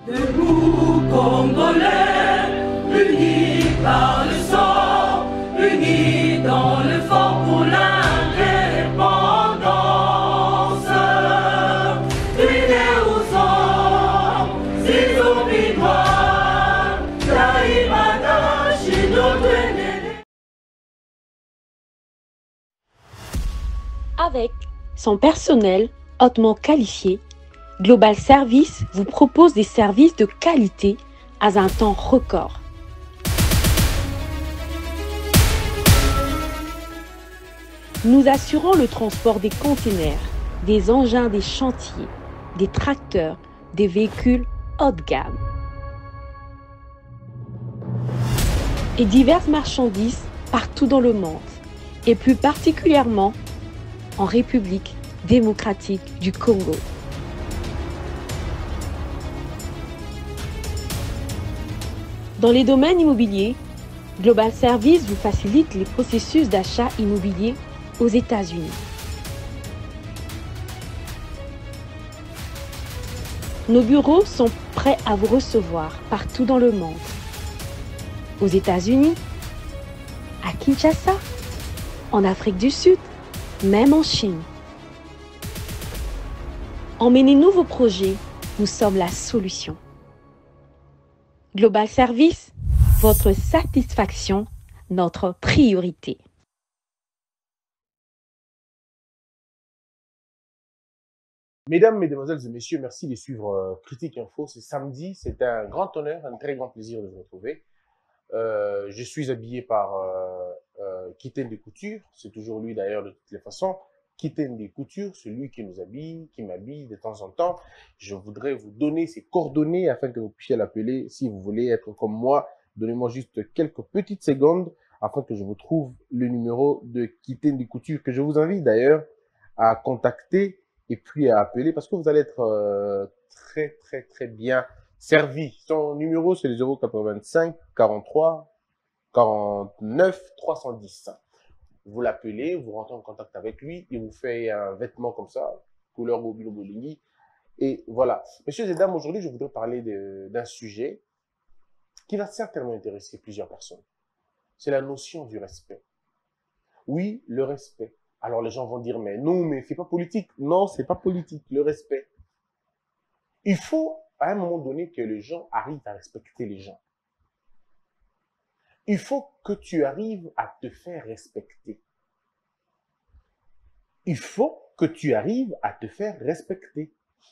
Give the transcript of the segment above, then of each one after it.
Debout, Congolais, unis par le sang, unis dans l'effort pour l'indépendance. Unis aux hommes, si oublidois, Taïmada, Chinotuenene. Avec son personnel hautement qualifié, Global Service vous propose des services de qualité à un temps record. Nous assurons le transport des containers, des engins des chantiers, des tracteurs, des véhicules haut de gamme et diverses marchandises partout dans le monde et plus particulièrement en République démocratique du Congo. Dans les domaines immobiliers, Global Service vous facilite les processus d'achat immobilier aux États-Unis. Nos bureaux sont prêts à vous recevoir partout dans le monde. Aux États-Unis, à Kinshasa, en Afrique du Sud, même en Chine. Emmenez-nous vos projets, nous sommes la solution. Global Service, votre satisfaction, notre priorité. Mesdames, Mesdemoiselles et Messieurs, merci de suivre Critique Info. C'est samedi, c'est un grand honneur, un très grand plaisir de vous retrouver. Je suis habillé par Kiten des Coutures, c'est toujours lui d'ailleurs de toutes les façons. Kiten des Coutures, celui qui nous habille, qui m'habille de temps en temps. Je voudrais vous donner ses coordonnées afin que vous puissiez l'appeler si vous voulez être comme moi. Donnez-moi juste quelques petites secondes afin que je vous trouve le numéro de Kiten des Coutures que je vous invite d'ailleurs à contacter et puis à appeler parce que vous allez être très bien servi. Son numéro c'est le 085 43 49 310. Vous l'appelez, vous rentrez en contact avec lui, il vous fait un vêtement comme ça, couleur Bobilo Bolingi. Et voilà. Messieurs et dames, aujourd'hui, je voudrais parler d'un sujet qui va certainement intéresser plusieurs personnes. C'est la notion du respect. Oui, le respect. Alors les gens vont dire, mais non, mais c'est pas politique. Non, c'est pas politique, le respect. Il faut, à un moment donné, que les gens arrivent à respecter les gens. Il faut que tu arrives à te faire respecter. Il faut que tu arrives à te faire respecter.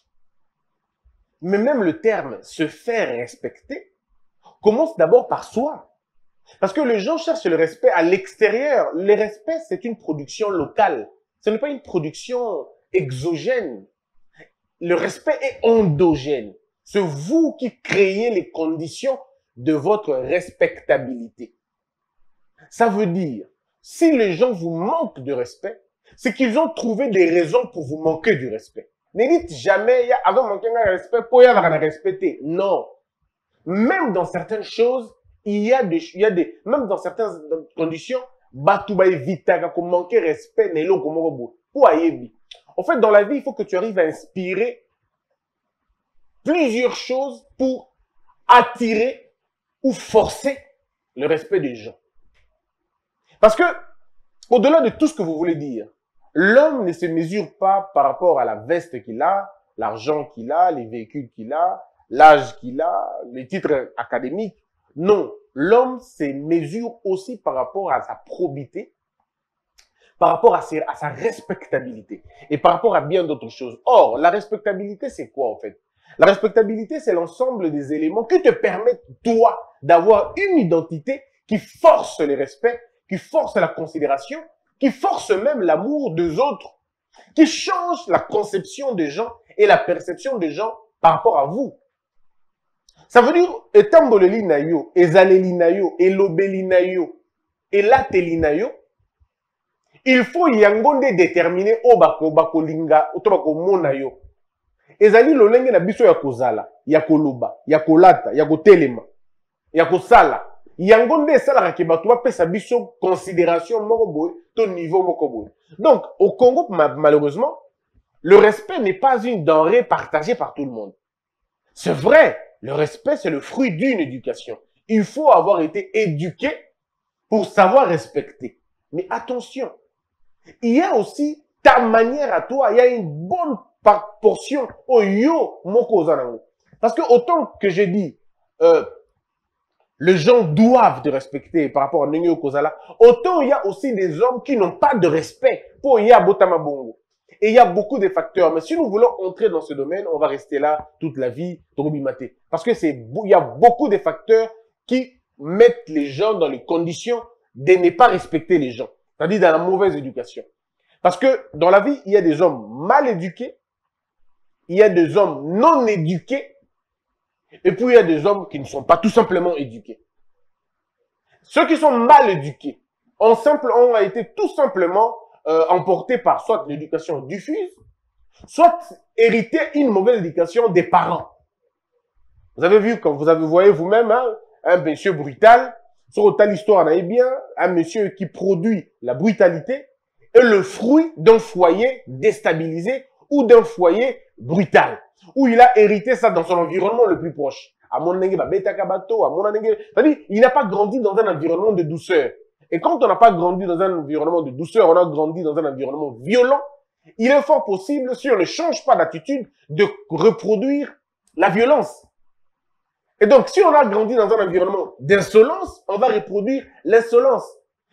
Mais même le terme « se faire respecter » commence d'abord par soi. Parce que les gens cherchent le respect à l'extérieur. Le respect, c'est une production locale. Ce n'est pas une production exogène. Le respect est endogène. C'est vous qui créez les conditions de votre respectabilité. Ça veut dire, si les gens vous manquent de respect, c'est qu'ils ont trouvé des raisons pour vous manquer du respect. Ne dites jamais, avant manquer de respect, pour y avoir un respecter. Non. Même dans certaines choses, même dans certaines conditions, batoubaï vita, comme manquer respect, n'est l'eau comme en fait, dans la vie, il faut que tu arrives à inspirer plusieurs choses pour attirer ou forcer le respect des gens. Parce que, au-delà de tout ce que vous voulez dire, l'homme ne se mesure pas par rapport à la veste qu'il a, l'argent qu'il a, les véhicules qu'il a, l'âge qu'il a, les titres académiques. Non, l'homme se mesure aussi par rapport à sa probité, par rapport à sa respectabilité et par rapport à bien d'autres choses. Or, la respectabilité, c'est quoi en fait? La respectabilité, c'est l'ensemble des éléments qui te permettent, toi, d'avoir une identité qui force le respect, qui force la considération, qui force même l'amour des autres, qui change la conception des gens et la perception des gens par rapport à vous. Ça veut dire, etamboleli na yo, ezaleli na yo, elobeli na yo, elateli na yo, il faut yangonde déterminer o bakolinga, o to bakomona yo. Ezali lolenge na biso ya kozala, ya koloba, ya kolata, ya kotelema, ya kosala. Yango nde esalaka ke bato bapesa biso considération moko boye to niveau moko boye. Donc au Congo malheureusement, le respect n'est pas une denrée partagée par tout le monde. C'est vrai, Le respect, c'est le fruit d'une éducation. Il faut avoir été éduqué pour savoir respecter. Mais attention, il y a aussi ta manière à toi, il y a une bonne portion au yo moko zanango. Parce que autant que j'ai dit, les gens doivent te respecter par rapport à Nenyo Kozala, autant il y a aussi des hommes qui n'ont pas de respect pour Yabotama Bongo. Et il y a beaucoup de facteurs. Mais si nous voulons entrer dans ce domaine, on va rester là toute la vie, Torubimaté. Parce que il y a beaucoup de facteurs qui mettent les gens dans les conditions de ne pas respecter les gens. C'est-à-dire dans la mauvaise éducation. Parce que dans la vie, il y a des hommes mal éduqués, il y a des hommes non éduqués, et puis il y a des hommes qui ne sont pas tout simplement éduqués. Ceux qui sont mal éduqués ont été tout simplement emportés par soit l'éducation diffuse, soit hérité une mauvaise éducation des parents. Vous avez vu, quand vous voyez vous-même, hein, un monsieur brutal, sur telle histoire, on a bien, un monsieur qui produit la brutalité est le fruit d'un foyer déstabilisé ou d'un foyer brutal, où il a hérité ça dans son environnement le plus proche. C'est-à-dire, il n'a pas grandi dans un environnement de douceur. Et quand on n'a pas grandi dans un environnement de douceur, on a grandi dans un environnement violent, il est fort possible, si on ne change pas d'attitude, de reproduire la violence. Et donc, si on a grandi dans un environnement d'insolence, on va reproduire l'insolence.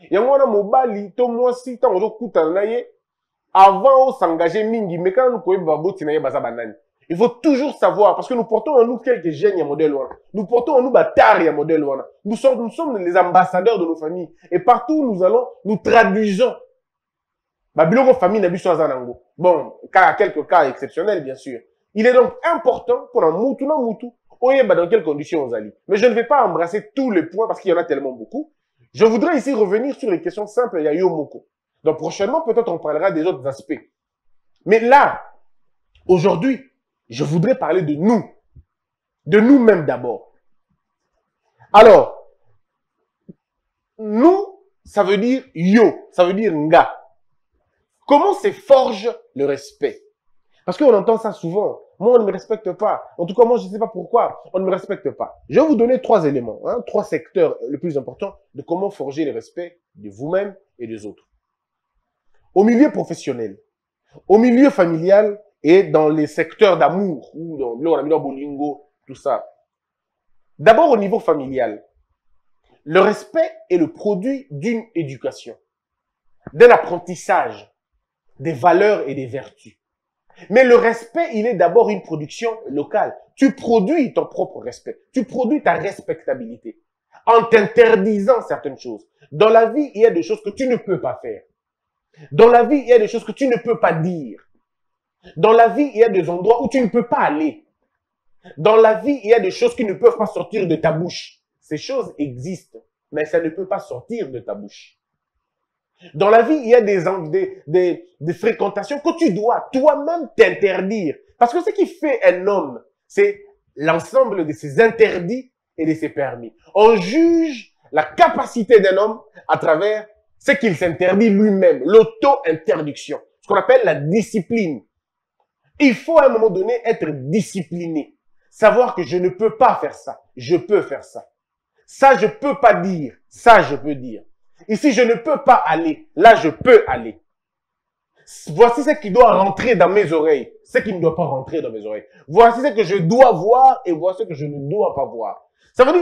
Avant de s'engager mingi, mais quand nous il faut toujours savoir, parce que nous portons en nous quelques gènes modèle. Nous portons en nous bataille modèle. Nous sommes les ambassadeurs de nos familles. Et partout où nous allons, nous traduisons. Bon, quelques cas exceptionnels, bien sûr. Il est donc important pour un moutou, dans quelles conditions on allait. Mais je ne vais pas embrasser tous les points parce qu'il y en a tellement beaucoup. Je voudrais ici revenir sur les questions simples Yayo Moko. Donc prochainement, peut-être on parlera des autres aspects. Mais là, aujourd'hui, je voudrais parler de nous. De nous-mêmes d'abord. Alors, nous, ça veut dire yo, ça veut dire nga. Comment se forge le respect? Parce qu'on entend ça souvent. Moi, on ne me respecte pas. En tout cas, moi, je ne sais pas pourquoi. On ne me respecte pas. Je vais vous donner 3 éléments, hein, 3 secteurs les plus importants de comment forger le respect de vous-même et des autres. Au milieu professionnel, au milieu familial et dans les secteurs d'amour, ou dans le bolingo, tout ça. D'abord, au niveau familial, le respect est le produit d'une éducation, d'un apprentissage, des valeurs et des vertus. Mais le respect, il est d'abord une production locale. Tu produis ton propre respect. Tu produis ta respectabilité en t'interdisant certaines choses. Dans la vie, il y a des choses que tu ne peux pas faire. Dans la vie, il y a des choses que tu ne peux pas dire. Dans la vie, il y a des endroits où tu ne peux pas aller. Dans la vie, il y a des choses qui ne peuvent pas sortir de ta bouche. Ces choses existent, mais ça ne peut pas sortir de ta bouche. Dans la vie, il y a des fréquentations que tu dois toi-même t'interdire. Parce que ce qui fait un homme, c'est l'ensemble de ses interdits et de ses permis. On juge la capacité d'un homme à travers ce qu'il s'interdit lui-même, l'auto-interdiction, ce qu'on appelle la discipline. Il faut à un moment donné être discipliné, savoir que je ne peux pas faire ça, je peux faire ça. Ça, je peux pas dire, ça, je peux dire. Ici, je ne peux pas aller. Là, je peux aller. Voici ce qui doit rentrer dans mes oreilles. Ce qui ne doit pas rentrer dans mes oreilles. Voici ce que je dois voir et voici ce que je ne dois pas voir. Ça veut dire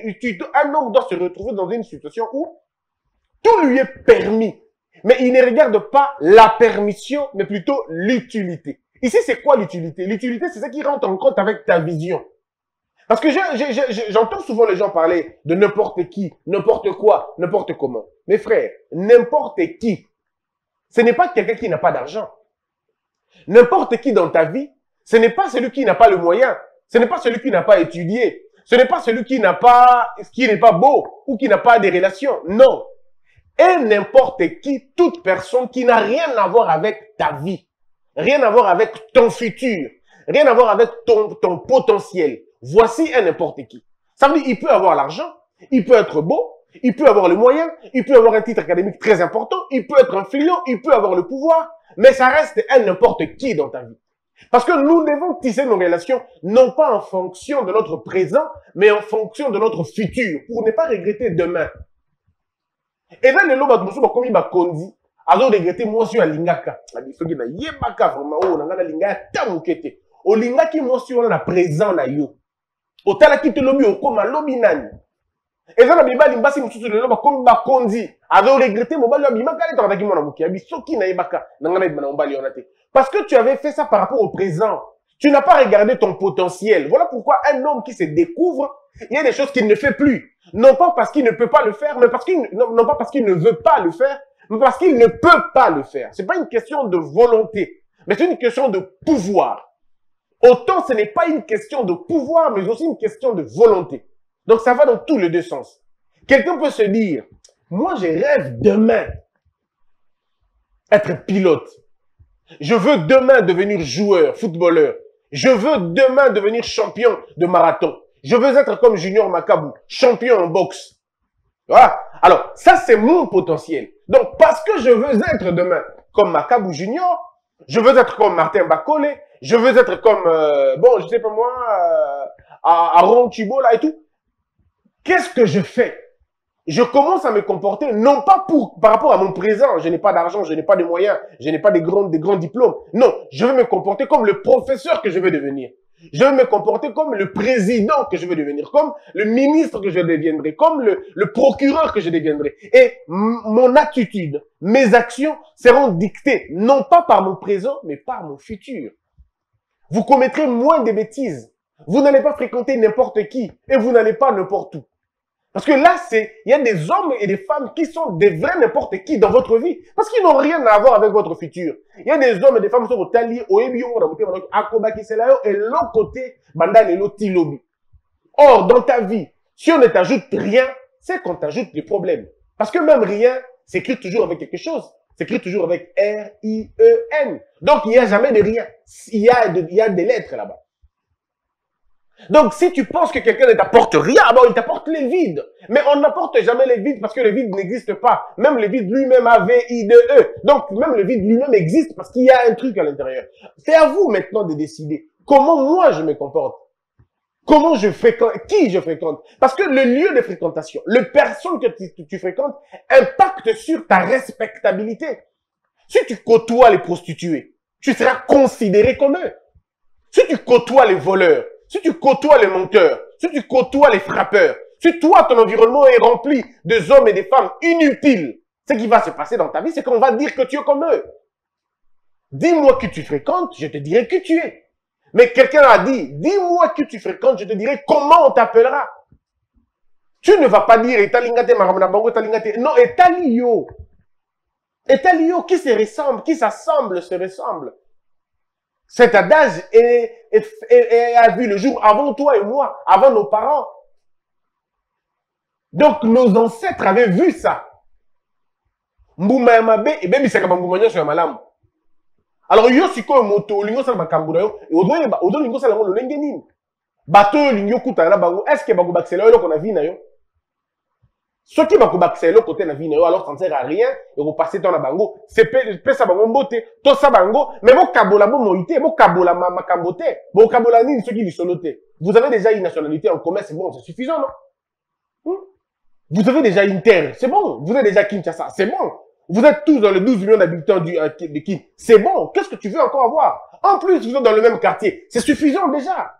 un homme doit se retrouver dans une situation où tout lui est permis. Mais il ne regarde pas la permission, mais plutôt l'utilité. Ici, c'est quoi l'utilité? L'utilité, c'est ce qui rentre en compte avec ta vision. Parce que j'entends souvent les gens parler de n'importe qui, n'importe quoi, n'importe comment. Mes frères, n'importe qui, ce n'est pas quelqu'un qui n'a pas d'argent. N'importe qui dans ta vie, ce n'est pas celui qui n'a pas le moyen. Ce n'est pas celui qui n'a pas étudié. Ce n'est pas celui qui n'est pas beau ou qui n'a pas des relations. Non. Et n'importe qui, toute personne qui n'a rien à voir avec ta vie. Rien à voir avec ton futur. Rien à voir avec ton potentiel. Voici un n'importe qui. Ça veut dire qu'il peut avoir l'argent, il peut être beau, il peut avoir les moyens, il peut avoir un titre académique très important, il peut être influent, il peut avoir le pouvoir, mais ça reste un n'importe qui dans ta vie. Parce que nous devons tisser nos relations, non pas en fonction de notre présent, mais en fonction de notre futur, pour ne pas regretter demain. Et dans le lot, comme il m'a conduit, alors regretter moi sur Lingaka. Il na yebaka vraiment, oh, na Lingaka, tamukete. O Lingaki moi sur la présent na yo. O tala ki te lobi o koma lobi nani. Et ça, la Bible, limbasi mususu le loba comme ba kondi. Alors regretter mon bali lobi makale ta taki mona muki. Abi soki na yebaka, nangana ibana mbali onate. Parce que tu avais fait ça par rapport au présent. Tu n'as pas regardé ton potentiel. Voilà pourquoi un homme qui se découvre, il y a des choses qu'il ne fait plus. Non pas parce qu'il ne peut pas le faire, mais parce qu'il non pas parce qu'il ne veut pas le faire, mais parce qu'il ne peut pas le faire. C'est pas une question de volonté, mais c'est une question de pouvoir. Autant ce n'est pas une question de pouvoir, mais aussi une question de volonté. Donc ça va dans tous les deux sens. Quelqu'un peut se dire, moi je rêve demain être pilote. Je veux demain devenir joueur, footballeur. Je veux demain devenir champion de marathon. Je veux être comme Junior Makabu, champion en boxe. Voilà. Alors, ça c'est mon potentiel. Donc, parce que je veux être demain comme Makabu Junior, je veux être comme Martin Bakole, je veux être comme, bon, je sais pas moi, Aaron Chibo là et tout. Qu'est-ce que je fais? Je commence à me comporter, non pas par rapport à mon présent, je n'ai pas d'argent, je n'ai pas de moyens, je n'ai pas de grands diplômes. Non, je veux me comporter comme le professeur que je veux devenir. Je veux me comporter comme le président que je veux devenir, comme le ministre que je deviendrai, comme le procureur que je deviendrai. Et mon attitude, mes actions seront dictées, non pas par mon présent, mais par mon futur. Vous commettrez moins de bêtises. Vous n'allez pas fréquenter n'importe qui et vous n'allez pas n'importe où. Parce que là, il y a des hommes et des femmes qui sont des vrais n'importe qui dans votre vie. Parce qu'ils n'ont rien à voir avec votre futur. Il y a des hommes et des femmes qui sont au tali, au ebio, et l'autre côté, bandalelo tilobi. Or, dans ta vie, si on ne t'ajoute rien, c'est qu'on t'ajoute des problèmes. Parce que même rien s'écrit toujours avec quelque chose. S'écrit toujours avec R-I-E-N. Donc, il n'y a jamais de rien. Il y a des lettres là-bas. Donc, si tu penses que quelqu'un ne t'apporte rien, bon, il t'apporte les vides. Mais on n'apporte jamais les vides parce que le vide n'existe pas. Même le vide lui-même a V-I-D-E. Donc, même le vide lui-même existe parce qu'il y a un truc à l'intérieur. C'est à vous maintenant de décider comment moi je me comporte. Comment je fréquente, qui je fréquente. Parce que le lieu de fréquentation, le personne que tu fréquentes impacte sur ta respectabilité. Si tu côtoies les prostituées, tu seras considéré comme eux. Si tu côtoies les voleurs, si tu côtoies les menteurs, si tu côtoies les frappeurs, si toi, ton environnement est rempli de hommes et de femmes inutiles, ce qui va se passer dans ta vie, c'est qu'on va dire que tu es comme eux. Dis-moi qui tu fréquentes, je te dirai qui tu es. Mais quelqu'un a dit, dis-moi qui tu fréquentes, je te dirai comment on t'appellera. Tu ne vas pas dire, Etalingate, Maramanabango, Etalingate. Non, Etalio. Etalio, qui se ressemble, qui s'assemble, se ressemble. Cet adage a vu le jour avant toi et moi, avant nos parents. Donc, nos ancêtres avaient vu ça. Mbouma Yamabe, et bien, c'est comme Mbouma sur Malam. Alors, yo, si quoi, moto, lingo sa makambu yo, et odo lingo sa lango, le lengenin. Bateau, lingo kuta na bango, est-ce que bago bakselo yo, qu'on a vu na yo? Ceux qui bago bakselo côté na vie na yo, alors ça ne sert à rien, et vous passez dans la bango, c'est pe sa bango mbote, to sa bango, mais vos kabola bo moïté, vos kabola makambote, vos kabola ni ceux qui lui soloté. Vous avez déjà une nationalité en commun, c'est bon, c'est suffisant, non? Vous avez déjà une terre, c'est bon. Vous êtes déjà Kinshasa, c'est bon. Vous êtes tous dans les 12 millions d'habitants de Kin, c'est bon. Qu'est-ce que tu veux encore avoir? En plus, vous êtes dans le même quartier, c'est suffisant déjà.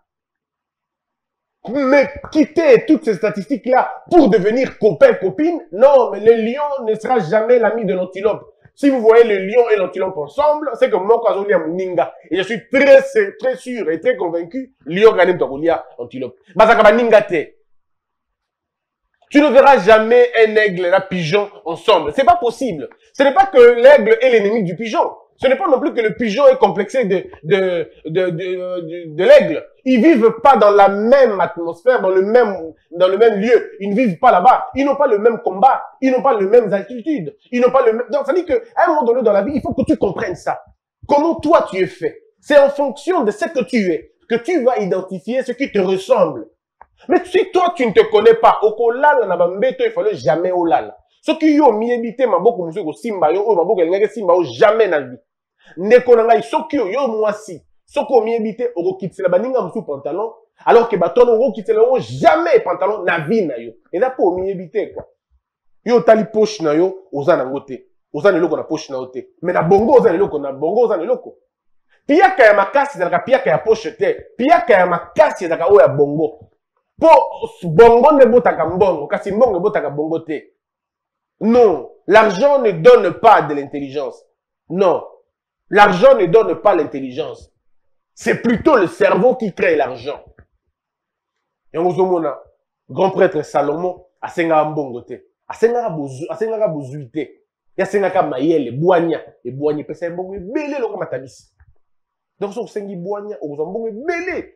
Mais quitter toutes ces statistiques-là pour devenir copain-copine, non, mais le lion ne sera jamais l'ami de l'antilope. Si vous voyez le lion et l'antilope ensemble, c'est que moi, quand je Ninga, et je suis très sûr et très convaincu, lion gagne antilope. Basakaba Ninga te. Tu ne verras jamais un aigle et un pigeon ensemble. C'est pas possible. Ce n'est pas que l'aigle est l'ennemi du pigeon. Ce n'est pas non plus que le pigeon est complexé de l'aigle. Ils vivent pas dans la même atmosphère, dans le même lieu. Ils ne vivent pas là-bas. Ils n'ont pas le même combat. Ils n'ont pas les mêmes attitudes. Ils n'ont pas le même... Donc, ça dit qu'à un moment donné dans la vie, il faut que tu comprennes ça. Comment toi tu es fait. C'est en fonction de ce que tu es que tu vas identifier ce qui te ressemble. Mais si toi, tu ne te connais pas, au kolala na bambeto, il fallait jamais olala. Ce qui yo miébité, ma boko musiko simba yo, ma boko elenge simba yo, jamais na vie. Neko na ngai, soki yo moi si. Soko miébité, oro kitse la baninga msou pantalon, alors que baton oro kitse la jamais pantalon na vie na yo. Et là pour miébité quoi. Yo tali poche na yo, oza na ngote. Oza na loko na poche na ote. Mais na bongo oza na loko na bongo oza na loko. Piyaka ya makasi zalaka piyaka ya poche te. Piyaka ya makasi zalaka oya bongo. Po bongo ne botaka mbongo, kasi mbongo botaka bongo te. Non, l'argent ne donne pas de l'intelligence. Non, l'argent ne donne pas l'intelligence. C'est plutôt le cerveau qui crée l'argent. Yangozomona, grand prêtre Salomon, asenga mbongo te. Asenga bozui te. Yasenga mayele, boanya. Et boanya pesa mbongo ebele loko matabisi. Donc, si vous avez boanya, vous avez belé.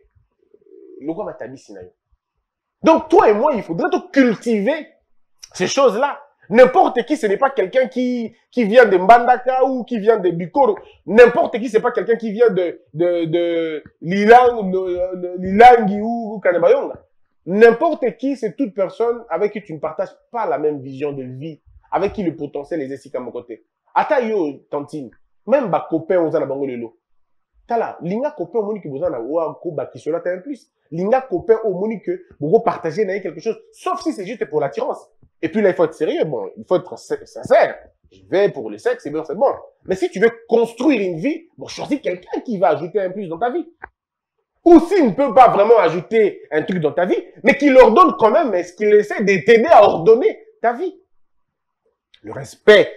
Donc, toi et moi, il faudrait cultiver ces choses-là. N'importe qui, ce n'est pas quelqu'un qui vient de Mbandaka ou qui vient de Bikoro. N'importe qui, ce n'est pas quelqu'un qui vient de Lilangi ou Kanebayonga. N'importe qui, c'est toute personne avec qui tu ne partages pas la même vision de vie, avec qui le potentiel est ici comme côté. Ata yo, tantine, même ba copain, on a la bango lelo. Tala, linga copain au moni que vous en avez ko bakisola t'as un plus. Linga copain au moni que vous partagez quelque chose, sauf si c'est juste pour l'attirance. Et puis là, il faut être sérieux, bon, il faut être sincère. Je vais pour le sexe, c'est bon, c'est bon. Mais si tu veux construire une vie, bon, choisis quelqu'un qui va ajouter un plus dans ta vie. Ou s'il ne peut pas vraiment ajouter un truc dans ta vie, mais qui ordonne quand même, est-ce qu'il essaie de t'aider à ordonner ta vie? Le respect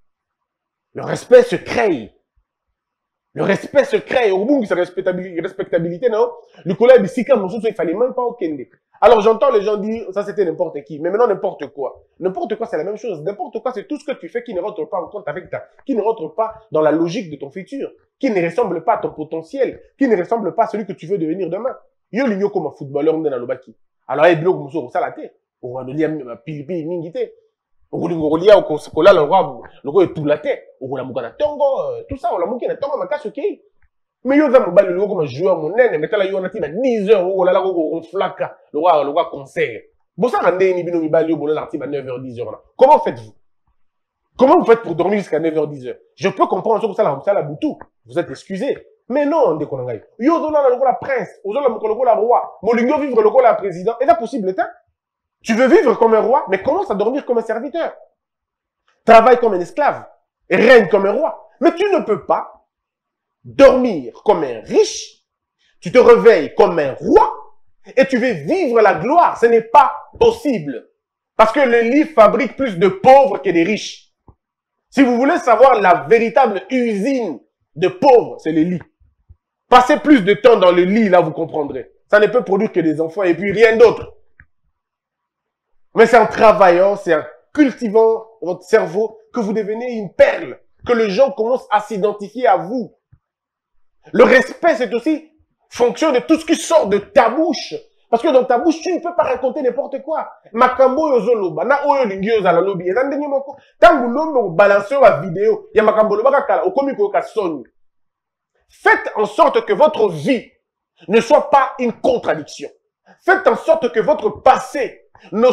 se crée. Le respect se crée. Au bout de sa respectabilité, non? Le collègue de Sika Moussou, il fallait même pas au Kende. Alors j'entends les gens dire, ça c'était n'importe qui. Mais maintenant, n'importe quoi. N'importe quoi, c'est la même chose. N'importe quoi, c'est tout ce que tu fais qui ne rentre pas en compte avec qui ne rentre pas dans la logique de ton futur. Qui ne ressemble pas à ton potentiel. Qui ne ressemble pas à celui que tu veux devenir demain. Yo l'igno comme un footballeur, on est dans le baki. Alors, il y a des blocs Moussou, ça la tête. On va nous dire, pili mingité. Okolingolia okoskola le roi est tout la tête okolamuka na tongo tout ça on la muki na tongo makasi ok mais yo za mobali le comme joueur monene mais tala yo na tina 10 heures okolala ko onflaka le roi concert bosa rande ni bino mibali yo bola l'artiste à 9h 10h là comment faites-vous pour dormir jusqu'à 9h 10h je peux comprendre ça la boutou vous êtes excusés mais non ndeko ngai yo zo na la prince ozola mokolo la roi molingo vivre le la président est ça possible ta? Tu veux vivre comme un roi, mais commence à dormir comme un serviteur. Travaille comme un esclave. Et règne comme un roi. Mais tu ne peux pas dormir comme un riche. Tu te réveilles comme un roi. Et tu veux vivre la gloire. Ce n'est pas possible. Parce que le lit fabrique plus de pauvres que de riches. Si vous voulez savoir la véritable usine de pauvres, c'est le lit. Passez plus de temps dans le lit, là vous comprendrez. Ça ne peut produire que des enfants et puis rien d'autre. Mais c'est en travaillant, c'est en cultivant votre cerveau que vous devenez une perle, que les gens commencent à s'identifier à vous. Le respect, c'est aussi fonction de tout ce qui sort de ta bouche. Parce que dans ta bouche, tu ne peux pas raconter n'importe quoi. Makambo yozoloba, na oyo lingi yozala lobi. Tangu lombo balancer la vidéo, ya makambo loba kala, okomiko kasoni. Faites en sorte que votre vie ne soit pas une contradiction. Faites en sorte que votre passé ne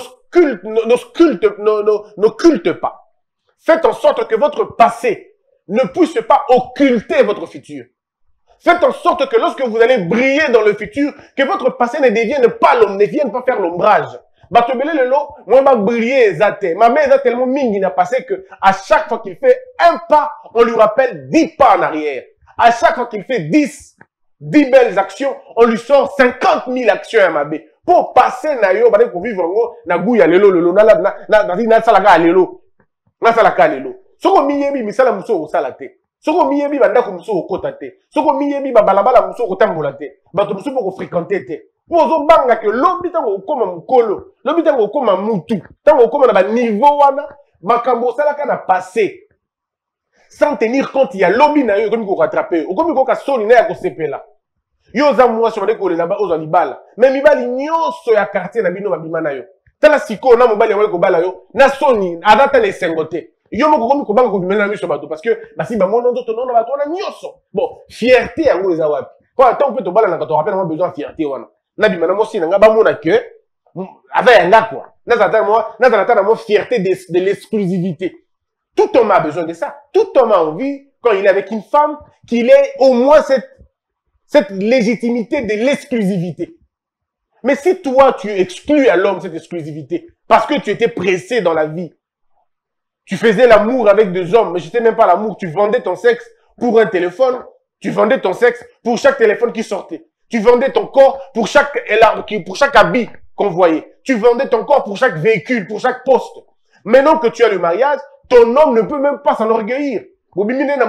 culte pas. Faites en sorte que votre passé ne puisse pas occulter votre futur. Faites en sorte que lorsque vous allez briller dans le futur, que votre passé ne vienne pas faire l'ombrage. Batobele le lot, moi ma briller zate. Ma mère a tellement mingi n'a passé que à chaque fois qu'il fait un pas, on lui rappelle 10 pas en arrière. À chaque fois qu'il fait 10 belles actions, on lui sort 50 000 actions à ma bé. Pour passer na yo, pour vivre na gouya lelo na salaka lelo. Na salaka lelo. Soko miyebi misala muso o salate. Soko miyebi banda ko muso o kotate. Soko miyebi ba balabala muso ko tambola te. Bato muso ko fréquenter te. Pour zo banga que lobi tango koma mukolo, lobi tango koma mutu, tango koma na ba niveau wana, makambo salaka na passé. Sans tenir compte il y a lobi na yo komi ko rattraper. O komi ko ka soni na ya ko sepela. Yo za mwa sur les kolé là-bas aux libala. Mais mibali nyonso ya quartier na bino babima na yo. Tala siko na mobali ya ko bala yo, na soni adata les sengote. Yo moko komi ko banga ko bimela miso bato parce que basi ba mono ndoto na bato na nyonso. Bon, fierté yango eza wapi. Quand tant peut to bala na ka to rappelle moi besoin fierté wana. Na bimana mo sina nga ba mona que avec un gars quoi. Na zata moi fierté de l'exclusivité. Tout homme a besoin de ça. Tout homme a envie quand il est avec une femme qu'il ait au moins cette légitimité de l'exclusivité. Mais si toi, tu exclus à l'homme cette exclusivité, parce que tu étais pressé dans la vie, tu faisais l'amour avec des hommes, mais je ne sais même pas l'amour, tu vendais ton sexe pour un téléphone, tu vendais ton sexe pour chaque téléphone qui sortait. Tu vendais ton corps pour chaque habit qu'on voyait. Tu vendais ton corps pour chaque véhicule, pour chaque poste. Maintenant que tu as le mariage, ton homme ne peut même pas s'enorgueillir. Tu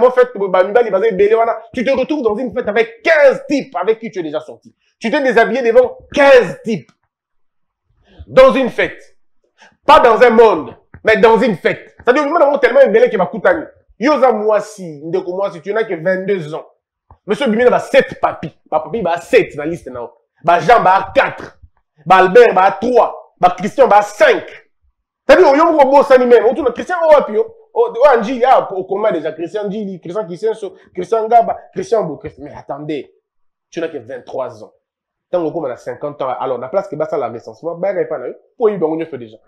te retrouves dans une fête avec 15 types avec qui tu es déjà sorti. Tu t'es déshabillé devant 15 types. Dans une fête. Pas dans un monde, mais dans une fête. C'est-à-dire que nous tellement un bélé qui m'a coûté. Yosa moi si, tu n'as que 22 ans. Monsieur Bimina a 7 papis. Papi a 7 dans la liste. Jean a 4. Albert a 3. Christian a 5. C'est-à-dire que nous avons un Christian Anji, au commun déjà, Christian Gili, Christian Gaba, Christian Bou. Mais attendez, tu n'as que 23 ans. Tant qu'on a 50 ans, alors la place que ça la recensement, pour y on fait déjà.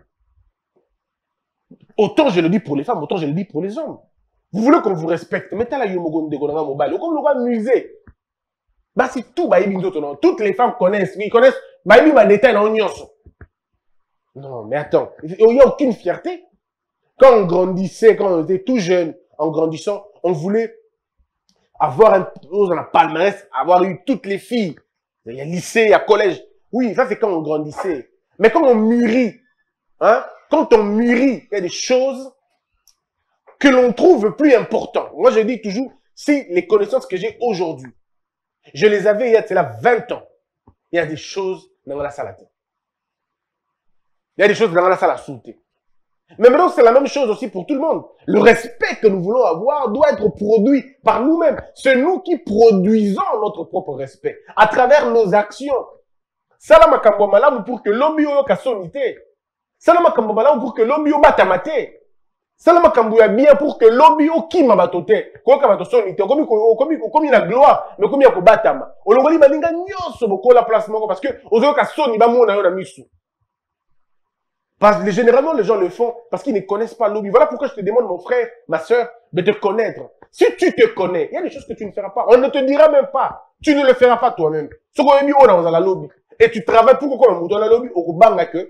Autant je le dis pour les femmes, autant je le dis pour les hommes. Vous voulez qu'on vous respecte, mettez la yomogon de Gonanga Mobile, comme le roi musée. Bah c'est tout, bah toutes les femmes connaissent, ils connaissent, bah il m'a détaillé dans l'oignon. Non, mais attends, il n'y a aucune fierté. Quand on grandissait, quand on était tout jeune, en grandissant, on voulait avoir un chose dans la palmarès, avoir eu toutes les filles. Il y a lycée, il y a collège. Oui, ça c'est quand on grandissait. Mais quand on mûrit, hein, quand on mûrit, il y a des choses que l'on trouve plus importantes. Moi, je dis toujours, si les connaissances que j'ai aujourd'hui, je les avais il y a 20 ans, il y a des choses dans la salle à tête. Il y a des choses dans la salle à sauter. Mais maintenant, c'est la même chose aussi pour tout le monde. Le respect que nous voulons avoir doit être produit par nous-mêmes. C'est nous qui produisons notre propre respect à travers nos actions. Salama kambomalamu pour que l'ombio kasonite. Salama kambomalamu pour que l'ombio batamate. Salama kambuya bien pour que l'ombio kima batote. Koka batosonite. Komi la gloire, mais komi yako batama. Olongoli baninga nyoso boko la place moko parce que ozo kasoni ba mona yo na misu. Parce que généralement, les gens le font parce qu'ils ne connaissent pas l'obi. Voilà pourquoi je te demande, mon frère, ma soeur, de te connaître. Si tu te connais, il y a des choses que tu ne feras pas. On ne te dira même pas. Tu ne le feras pas toi-même. Ce qu'on a mis dans la lobby. Et tu travailles pour qu'on mette dans la lobby, au banga que,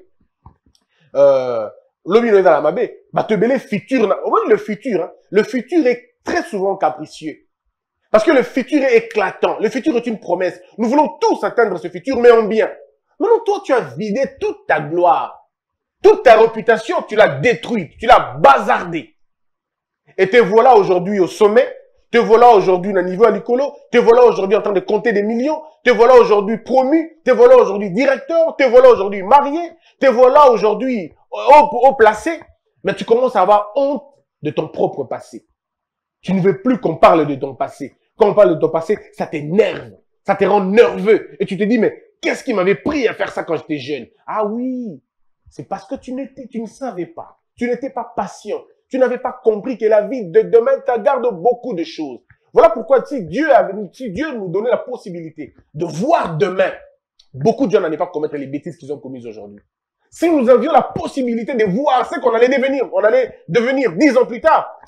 lobby dans la mabé, bah te belé futur. On va dire le futur est très souvent capricieux. Parce que le futur est éclatant. Le futur est une promesse. Nous voulons tous atteindre ce futur, mais en bien. Maintenant, toi, tu as vidé toute ta gloire. Toute ta réputation, tu l'as détruite, tu l'as bazardée. Et te voilà aujourd'hui au sommet, te voilà aujourd'hui au niveau à l'icolo, te voilà aujourd'hui en train de compter des millions, te voilà aujourd'hui promu, te voilà aujourd'hui directeur, te voilà aujourd'hui marié, te voilà aujourd'hui haut placé, mais tu commences à avoir honte de ton propre passé. Tu ne veux plus qu'on parle de ton passé. Quand on parle de ton passé, ça t'énerve, ça te rend nerveux. Et tu te dis, mais qu'est-ce qui m'avait pris à faire ça quand j'étais jeune? Ah oui! C'est parce que tu ne savais pas. Tu n'étais pas patient. Tu n'avais pas compris que la vie de demain t'agarde beaucoup de choses. Voilà pourquoi si Dieu nous donnait la possibilité de voir demain, beaucoup de gens n'allaient pas commettre les bêtises qu'ils ont commises aujourd'hui. Si nous avions la possibilité de voir ce qu'on allait devenir, 10 ans plus tard,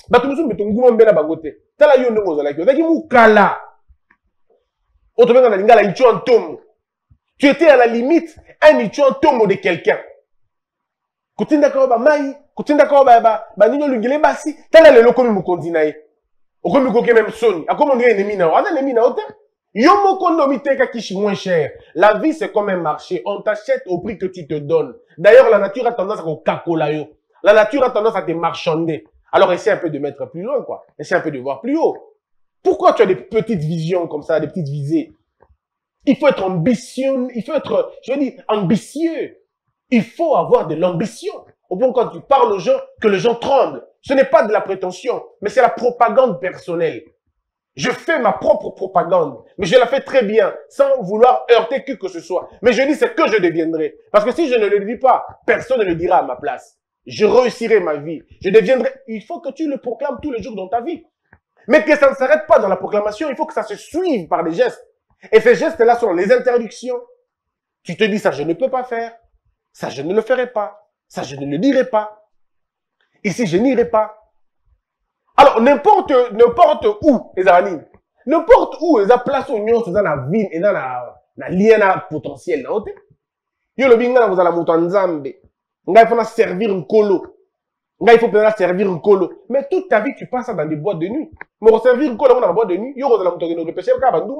tu étais à la limite un ichuantomo de quelqu'un. Kutinda kwa mai, kutinda kwa nino lungile basi, tala le lokomi mukondi nae. Okomi koke même soni. Akomo ndire ennemi na. Ada ennemi na ote. Yomo kondo miteka kishi moins cher. La vie c'est comme un marché, on t'achète au prix que tu te donnes. D'ailleurs la nature a tendance à kakola yo. La nature a tendance à te marchander. Alors essaie un peu de mettre plus loin quoi. Essaie un peu de voir plus haut. Pourquoi tu as des petites visions comme ça, des petites visées? Il faut être ambitieux, il faut être, je veux dire, ambitieux. Il faut avoir de l'ambition. Au point quand tu parles aux gens, que les gens tremblent. Ce n'est pas de la prétention, mais c'est la propagande personnelle. Je fais ma propre propagande, mais je la fais très bien, sans vouloir heurter qui que ce soit. Mais je dis ce que je deviendrai. Parce que si je ne le dis pas, personne ne le dira à ma place. Je réussirai ma vie. Je deviendrai... Il faut que tu le proclames tous les jours dans ta vie. Mais que ça ne s'arrête pas dans la proclamation, il faut que ça se suive par des gestes. Et ces gestes-là sont les interdictions. Tu te dis ça, je ne peux pas faire. Ça, je ne le ferai pas. Ça, je ne le dirai pas. Ici, je n'irai pas. Alors, n'importe où, les amis, N'importe où, ils ont place au nion, c'est dans la ville et dans la lien potentiel. Yo le binga vous allez monter en Zambie. Il faut servir un colo. Il faut peut-être servir un colo. Mais toute ta vie, tu passes ça dans des boîtes de nuit. Mais servir un colo dans la boîte de nuit, yo vous allez monter dans le péché.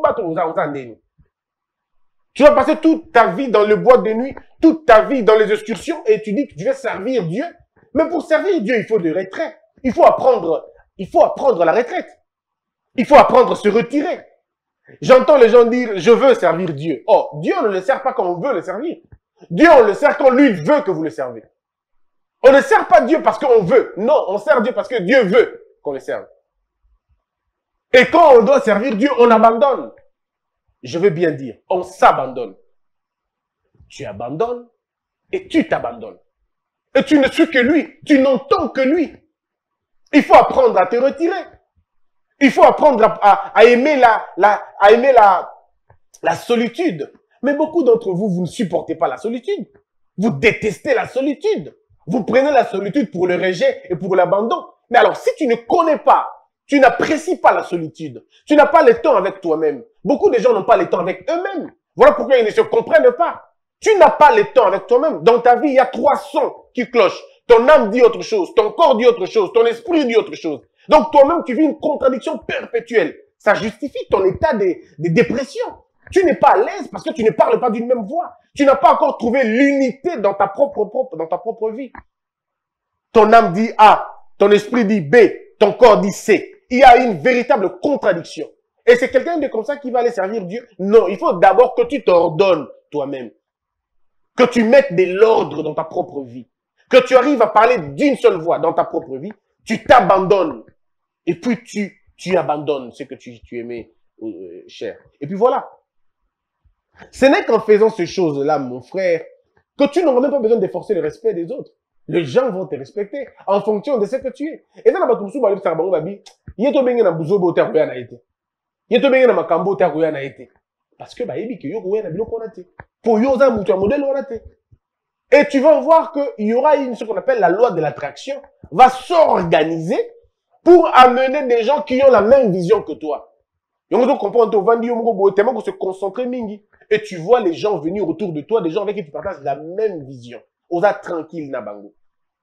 Tu vas passer toute ta vie dans les boîtes de nuit, toute ta vie dans les excursions et tu dis que tu veux servir Dieu. Mais pour servir Dieu, il faut de retrait. Il faut apprendre la retraite. Il faut apprendre à se retirer. J'entends les gens dire, je veux servir Dieu. Oh, Dieu on ne le sert pas quand on veut le servir. Dieu, on le sert quand lui veut que vous le servez. On ne sert pas Dieu parce qu'on veut. Non, on sert Dieu parce que Dieu veut qu'on le serve. Et quand on doit servir Dieu, on abandonne. Je veux bien dire, on s'abandonne. Tu abandonnes et tu t'abandonnes. Et tu ne suis que lui, tu n'entends que lui. Il faut apprendre à te retirer. Il faut apprendre à aimer la solitude. Mais beaucoup d'entre vous, vous ne supportez pas la solitude. Vous détestez la solitude. Vous prenez la solitude pour le rejet et pour l'abandon. Mais alors, si tu ne connais pas, tu n'apprécies pas la solitude, tu n'as pas le temps avec toi-même. Beaucoup de gens n'ont pas le temps avec eux-mêmes. Voilà pourquoi ils ne se comprennent pas. Tu n'as pas le temps avec toi-même. Dans ta vie, il y a 3 sons qui clochent. Ton âme dit autre chose, ton corps dit autre chose, ton esprit dit autre chose. Donc toi-même, tu vis une contradiction perpétuelle. Ça justifie ton état de dépression. Tu n'es pas à l'aise parce que tu ne parles pas d'une même voix. Tu n'as pas encore trouvé l'unité dans ta propre vie. Ton âme dit A, ton esprit dit B, ton corps dit C. Il y a une véritable contradiction. Et c'est quelqu'un de comme ça qui va aller servir Dieu? Non, il faut d'abord que tu t'ordonnes toi-même. Que tu mettes de l'ordre dans ta propre vie. Que tu arrives à parler d'une seule voix dans ta propre vie. Tu t'abandonnes. Et puis tu abandonnes ce que tu aimais, cher. Et puis voilà. Ce n'est qu'en faisant ces choses-là, mon frère, que tu n'auras même pas besoin de forcer le respect des autres. Les gens vont te respecter en fonction de ce que tu es. Et dans la batusu, babi sarbango babi, yeto bengi na buzobo te akoya na été. Yeto bengi na makambo te akoya na été. Parce que babi que yo koya na biloko na te. Pour yo za mutu modèle na te. Et tu vas voir qu'il y aura ce qu'on appelle la loi de l'attraction, va s'organiser pour amener des gens qui ont la même vision que toi. On comprend tellement qu'on se concentre mingi. Et tu vois les gens venir autour de toi, des gens avec qui tu partages la même vision. Osa tranquille na bango.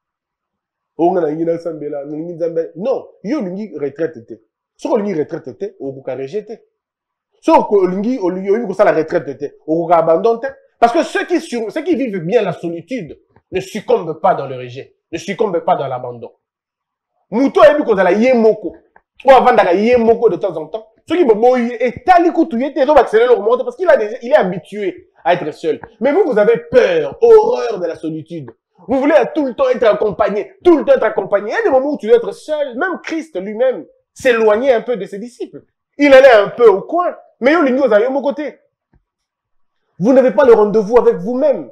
Non, yo lingi retraite te. Si on lingi retraite te, on va rejeter. Si on lingi la retraite te, on va abandonner. Parce que ceux qui vivent bien la solitude ne succombent pas dans le rejet, ne succombent pas dans l'abandon. Mouto a vu qu'on a la yemoko. Ou avant d'aller yemoko de temps en temps. Ceux qui me moillent et talikoutou, ils vont accélérer leur monde parce qu'il est habitué à être seul. Mais vous avez peur, horreur de la solitude. Vous voulez tout le temps être accompagné, tout le temps être accompagné. Il y a des moments où tu dois être seul. Même Christ lui-même s'éloignait un peu de ses disciples. Il allait un peu au coin. Mais yo lingi oza yo mon côté. Vous n'avez pas le rendez-vous avec vous-même.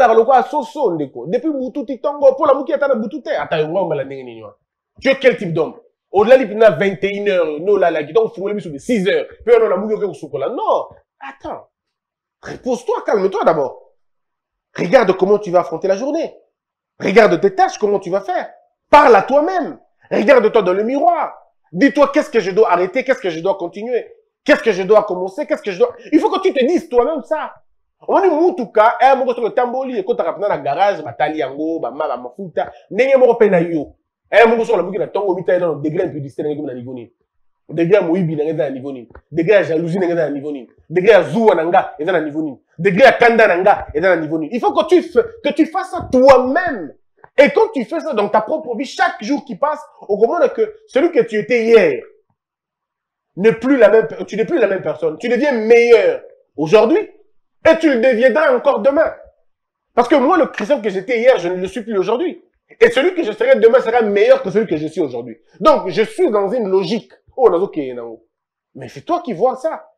Depuis Boutouti Tongo, pour la mouki atana Boutouté. Tu es quel type d'homme? Au-delà de 21h, non, là, qui donc fourré sur 6h. Puis on a la mouki au chocolat. Non. Attends. Repose-toi, calme-toi d'abord. Regarde comment tu vas affronter la journée. Regarde tes tâches, comment tu vas faire. Parle à toi-même. Regarde-toi dans le miroir. Dis-toi qu'est-ce que je dois arrêter, qu'est-ce que je dois continuer. Qu'est-ce que je dois commencer, qu'est-ce que je dois... Il faut que tu te dises toi-même ça. On dit mutuka, mon ko tamboli, ko tapana na garage, batali yango, ba ma mafuta, ndenge moko pe na yo. Mon ko la buki na tongo bita dans degré impudicité na niveau ni. Degré moyibi na niveau ni. Degré jalousie na niveau ni. Degré zuwa nanga na niveau ni. Degré kanda nanga na niveau ni. Il faut que tu fasses ça toi-même. Et quand tu fais ça dans ta propre vie, chaque jour qui passe, on comprend que celui que tu étais hier n'est plus la même, tu n'es plus la même personne. Tu deviens meilleur aujourd'hui et tu le deviendras encore demain. Parce que moi, le chrétien que j'étais hier, je ne le suis plus aujourd'hui. Et celui que je serai demain sera meilleur que celui que je suis aujourd'hui. Donc, je suis dans une logique. Oh, mais c'est toi qui vois ça.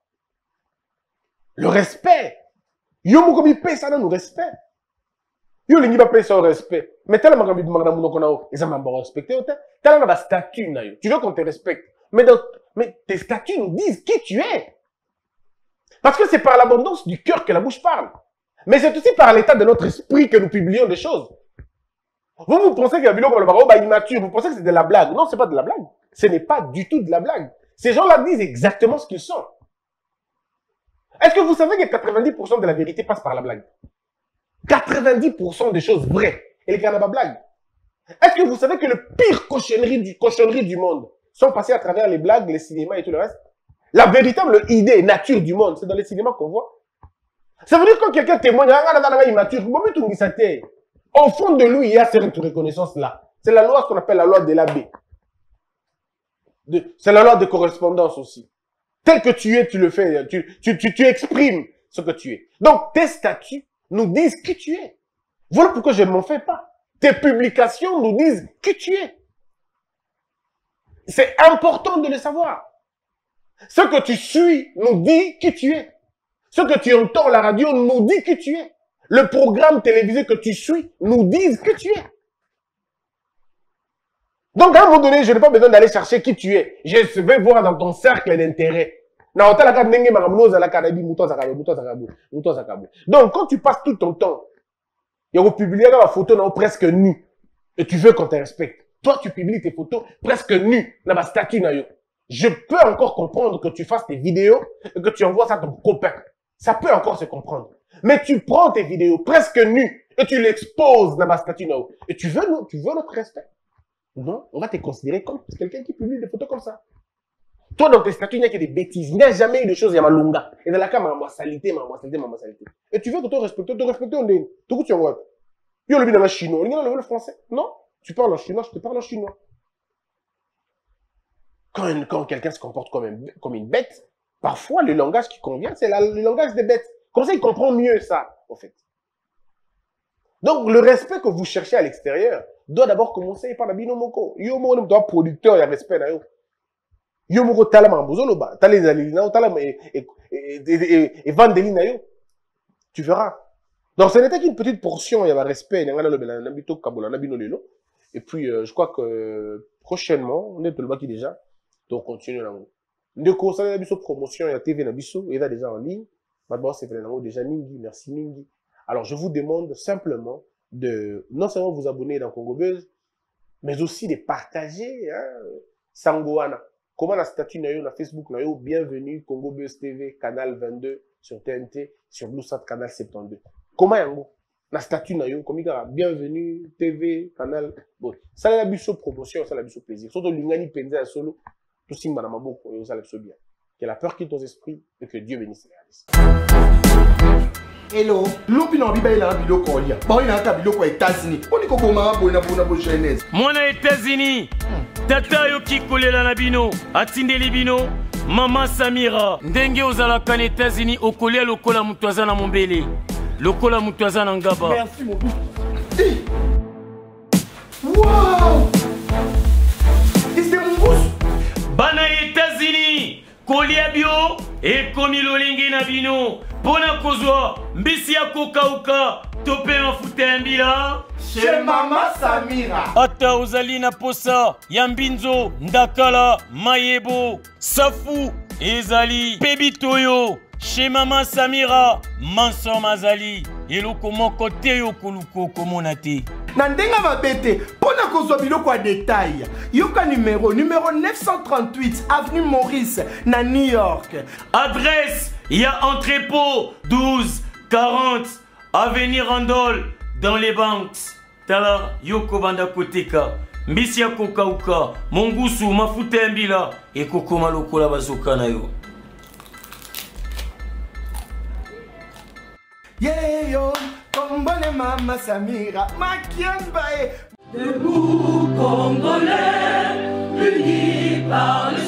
Le respect. Yo mokobi paye ça dans le respect. Yo lingi ba paye ça au respect. Mais tellement quand il m'a dit qu'on ils ont respecté, tellement ba statut na yo. Tu veux qu'on te respecte. Mais tes statuts nous disent qui tu es. Parce que c'est par l'abondance du cœur que la bouche parle. Mais c'est aussi par l'état de notre esprit que nous publions des choses. Vous pensez qu'il y a un comme le barreau immature, vous pensez que c'est de la blague. Non, c'est pas de la blague. Ce n'est pas du tout de la blague. Ces gens-là disent exactement ce qu'ils sont. Est-ce que vous savez que 90% de la vérité passe par la blague? 90% des choses vraies. Et les canabas blagues. Est-ce que vous savez que le pire cochonnerie du monde sont passées à travers les blagues, les cinémas et tout le reste? La véritable idée, nature du monde, c'est dans les cinémas qu'on voit. Ça veut dire que quand quelqu'un témoigne, immature, au fond de lui, il y a cette reconnaissance-là. C'est la loi, ce qu'on appelle la loi de l'abbé. C'est la loi de correspondance aussi. Tel que tu es, tu le fais, tu exprimes ce que tu es. Donc, tes statuts nous disent qui tu es. Voilà pourquoi je ne m'en fais pas. Tes publications nous disent qui tu es. C'est important de le savoir. Ce que tu suis nous dit qui tu es. Ce que tu entends à la radio nous dit qui tu es. Le programme télévisé que tu suis nous dit qui tu es. Donc, à un moment donné, je n'ai pas besoin d'aller chercher qui tu es. Je vais voir dans ton cercle d'intérêt. Donc, quand tu passes tout ton temps, il y a publié la photo presque nue, et tu veux qu'on te respecte. Toi, tu publies tes photos presque nues dans ma statue. Je peux encore comprendre que tu fasses tes vidéos et que tu envoies ça à ton copain. Ça peut encore se comprendre. Mais tu prends tes vidéos presque nues et tu l'exposes dans ma statue. Et tu veux notre respect. Non, on va te considérer comme quelqu'un qui publie des photos comme ça. Toi, dans tes statuts, il n'y a que des bêtises. Il n'y a jamais eu de choses, il y a ma lunga. Et dans la cas, ma saleté. Et tu veux que te respecte, on dit, tout coup, tu envoies. Il y a le chinois, il y a le français. Non, tu parles en chinois, je te parle en chinois. Quand quelqu'un se comporte comme une bête, parfois, le langage qui convient, c'est le langage des bêtes. Comme ça, il comprend mieux ça, en fait. Donc, le respect que vous cherchez à l'extérieur doit d'abord commencer par la binomoko. Yo mo doit producteur, il y a respect na yo. Yo mo tala mambozolo ba, tala les alina, tala et vandeli na yo. Tu verras. Donc, ce n'était qu'une petite portion, il y avait respect, et puis, je crois que prochainement, on est tout le bâti déjà, donc continue là. De quoi ça, il y a promotion, il y a TV Nabiso, il y a déjà en ligne. Maintenant, c'est déjà Mingi, merci Mingi. Alors, je vous demande simplement de non seulement vous abonner dans Congo Buzz, mais aussi de partager Sangoana. Comment la statue na yo na Facebook na yo, bienvenue Congo Buzz TV, canal 22 sur TNT, sur BlueSat canal 72. Comment yango la statue na yo, comme bienvenue TV, canal. Bon, ça la biso promotion, ça la biso plaisir. Surtout l'ungani penza solo, tout signe madame Maboko, ça la biso bien. Que la peur quitte ton esprit et que Dieu bénisse les réalistes. Hello, lopi na biba ila biloko olia. Ba ina ka biloko États-Unis. Oni ko koma bona jeunesse. Mwana États-Unis. Tata yo kikolela na bino, atindeli bino. Mama Samira, ndenge ozalaka na États-Unis okolia lokola mutu aza na mombele. Lokola mutu aza na ngaba. Merci mon bout. Wow! C'est mon bout. Bana États-Unis, kolia bio e komi lolingi na bino. Pona kozwa mbisi ya kokauka tope mafuta ya mbila Chez Mama Samira. Ata ozali na posa ya mbinzo ndakala mayebo safu ezali pebitoyo chez Mama Samira manso mazali eloko moko te yo koluko komona te. Na ndenga mabete pona kozwa biloko ya détail yoka numéro 938 avenue Maurice na New York. Adresse il y a entrepôt 12 40 avenue Randol dans les banques. Tala yoko banda koteka mbisi ya kokauka mongusu mafuta ya mbila ekokoma lokola bazoka na yo. Yeah yo, kombone Mama Samira, makiambae. Debout Congolais, unis par le